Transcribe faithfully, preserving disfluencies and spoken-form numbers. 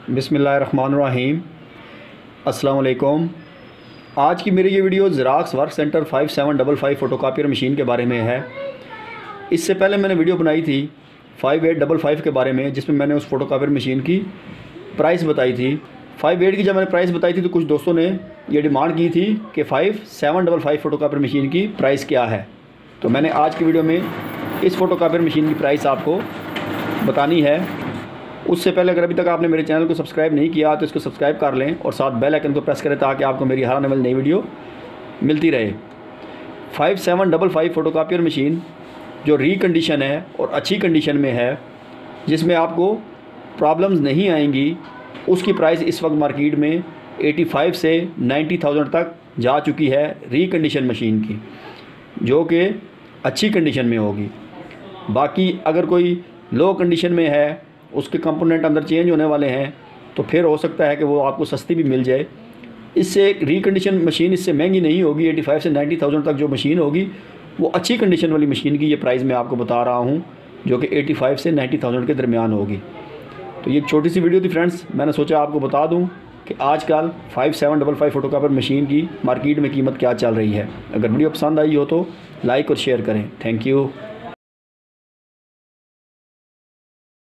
बिस्मिल्लाहिर्रहमानिर्रहीम। अस्सलाम वालेकुम। आज की मेरी ये video Xerox work centre five seven double five photocopier machine के बारे में है। इससे पहले मैंने वीडियो बनाई थी फाइव एट डबल फाइव के बारे में, जिसमें मैंने उस फ़ोटोकॉपियर मशीन की प्राइस बताई थी। फाइव एट की जब मैंने प्राइस बताई थी तो कुछ दोस्तों ने ये डिमांड की थी कि five seven double five photocopier machine की प्राइस क्या है। तो मैंने आज की वीडियो में इस फ़ोटोकॉपियर मशीन की प्राइस आपको बतानी है। उससे पहले अगर अभी तक आपने मेरे चैनल को सब्सक्राइब नहीं किया तो इसको सब्सक्राइब कर लें और साथ बेल आइकन को प्रेस करें ताकि आपको मेरी हर आने वाली नई वीडियो मिलती रहे। Five seven double five photocopier machine जो रीकंडीशन है और अच्छी कंडीशन में है, जिसमें आपको प्रॉब्लम्स नहीं आएंगी, उसकी प्राइस इस वक्त मार्केट में पचासी से नब्बे थाउजेंड तक जा चुकी है रीकंडीशन मशीन की, जो कि अच्छी कंडीशन में होगी। बाकी अगर कोई लो कंडीशन में है, उसके कंपोनेंट अंदर चेंज होने वाले हैं, तो फिर हो सकता है कि वो आपको सस्ती भी मिल जाए। इससे रीकंडीशन मशीन इससे महंगी नहीं होगी। पचासी से नब्बे थाउजेंड तक जो मशीन होगी वो अच्छी कंडीशन वाली मशीन की ये प्राइस मैं आपको बता रहा हूँ, जो कि पचासी से नब्बे थाउजेंड के दरमियान होगी। तो ये एक छोटी सी वीडियो थी फ्रेंड्स, मैंने सोचा आपको बता दूँ कि आजकल five seven double five photocopier machine की मार्केट में कीमत क्या चल रही है। अगर वीडियो पसंद आई हो तो लाइक और शेयर करें। Thank you.